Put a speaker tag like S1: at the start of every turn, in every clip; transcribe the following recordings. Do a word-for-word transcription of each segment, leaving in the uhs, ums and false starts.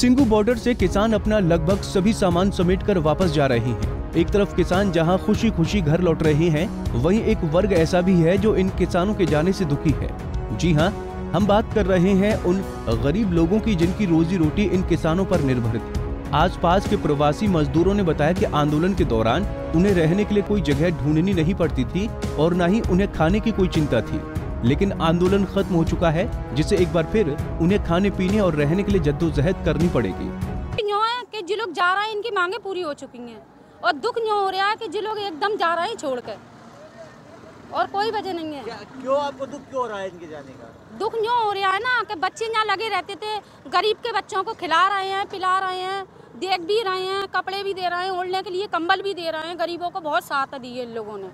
S1: Singhu border से किसान अपना लगभग सभी सामान समेटकर वापस जा रहे हैं। एक तरफ किसान जहां खुशी खुशी घर लौट रहे हैं, वहीं एक वर्ग ऐसा भी है जो इन किसानों के जाने से दुखी है। जी हां, हम बात कर रहे हैं उन गरीब लोगों की जिनकी रोजी रोटी इन किसानों पर निर्भर थी। आसपास के प्रवासी मजदूरों ने बताया कि आंदोलन के दौरान उन्हें रहने के लिए कोई जगह ढूंढनी नहीं पड़ती थी और न ही उन्हें खाने की कोई चिंता थी। लेकिन आंदोलन खत्म हो चुका है, जिससे एक बार फिर उन्हें खाने पीने और रहने के लिए जद्दोजहद करनी पड़ेगी।
S2: कि जो लोग जा रहे हैं इनकी मांगे पूरी हो चुकी हैं और दुख यूँ हो रहा है कि जो लोग एकदम जा रहे हैं छोड़कर, और कोई वजह नहीं है।
S3: क्या, क्यों आपको दुख क्यों हो रहा है इनके जाने का?
S2: दुख यूँ हो रहा है ना कि बच्चे यहाँ लगे रहते थे, गरीब के बच्चों को खिला रहे हैं, पिला रहे हैं, देख भी रहे हैं, कपड़े भी दे रहे हैं, ओढ़ने के लिए कंबल भी दे रहे हैं। गरीबों को बहुत साथ दिए इन लोगों ने।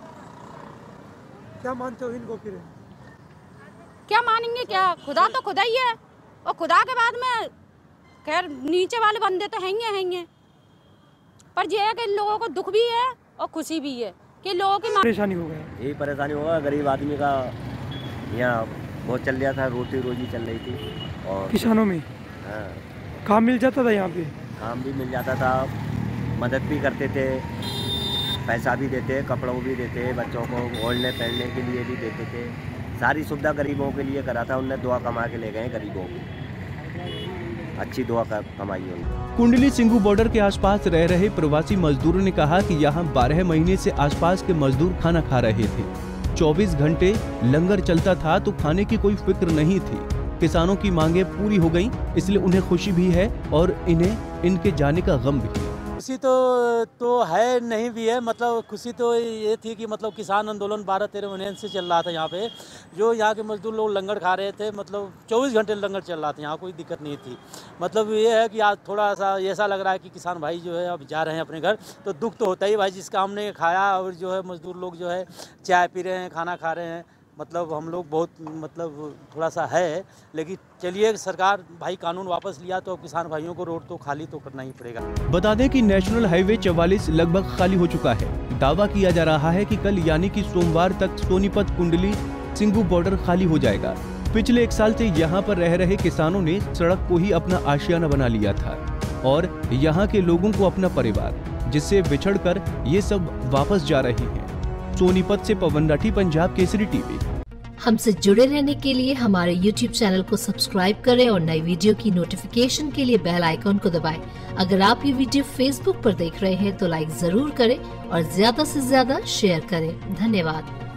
S4: क्या मानते हो इनको? फिर
S2: क्या मानेंगे? क्या खुदा तो खुदा ही है, और खुदा के बाद में खैर नीचे वाले बंदे तो हैं ही हैं, पर ये है कि इन लोगों को दुख भी है और खुशी भी है कि लोगों की
S4: परेशानी हो गई।
S3: यही परेशानी होगा, गरीब आदमी का यहाँ बहुत चल रहा था, रोटी रोजी चल रही थी। और
S4: किसानों में
S3: हाँ,
S4: काम मिल जाता था, यहाँ पे
S3: काम भी मिल जाता था, मदद भी करते थे, पैसा भी देते, कपड़ों भी देते, बच्चों को ओढ़ने पहनने के लिए भी देते थे। सारी सुविधा गरीबों के लिए करा था। उनने दुआ कमा के ले गए गरीबों की, अच्छी दुआ कमाई उन्होंने।
S1: कुंडली सिंगू बॉर्डर के आसपास रह रहे प्रवासी मजदूरों ने कहा कि यहाँ बारह महीने से आसपास के मजदूर खाना खा रहे थे। चौबीस घंटे लंगर चलता था तो खाने की कोई फिक्र नहीं थी। किसानों की मांगे पूरी हो गयी, इसलिए उन्हें खुशी भी है और इन्हें इनके जाने का गम भी है।
S5: खुशी तो तो है, नहीं भी है। मतलब खुशी तो ये थी कि मतलब किसान आंदोलन बारह तेरह महीने से चल रहा था यहाँ पे, जो यहाँ के मजदूर लोग लंगर खा रहे थे, मतलब चौबीस घंटे लंगर चल रहा था, यहाँ कोई दिक्कत नहीं थी। मतलब ये है कि आज थोड़ा सा ऐसा लग रहा है कि किसान भाई जो है अब जा रहे हैं अपने घर, तो दुख तो होता ही भाई, जिसका हमने खाया, और जो है मजदूर लोग जो है चाय पी रहे हैं, खाना खा रहे हैं। मतलब हम लोग बहुत मतलब थोड़ा सा है, लेकिन चलिए सरकार भाई कानून वापस लिया तो किसान भाइयों को रोड तो खाली तो करना ही पड़ेगा।
S1: बता दें कि नेशनल हाईवे चवालीस लगभग खाली हो चुका है। दावा किया जा रहा है कि कल यानी कि सोमवार तक सोनीपत कुंडली सिंगू बॉर्डर खाली हो जाएगा। पिछले एक साल से यहाँ पर रह रहे किसानों ने सड़क को ही अपना आशियाना बना लिया था और यहाँ के लोगों को अपना परिवार, जिससे बिछड़कर ये सब वापस जा रहे हैं। सोनीपत से पवन राठी, पंजाब केसरी टीवी।
S6: हमसे जुड़े रहने के लिए हमारे यूट्यूब चैनल को सब्सक्राइब करें और नई वीडियो की नोटिफिकेशन के लिए बेल आइकॉन को दबाएं। अगर आप ये वीडियो फेसबुक पर देख रहे हैं तो लाइक जरूर करें और ज्यादा से ज्यादा शेयर करें। धन्यवाद।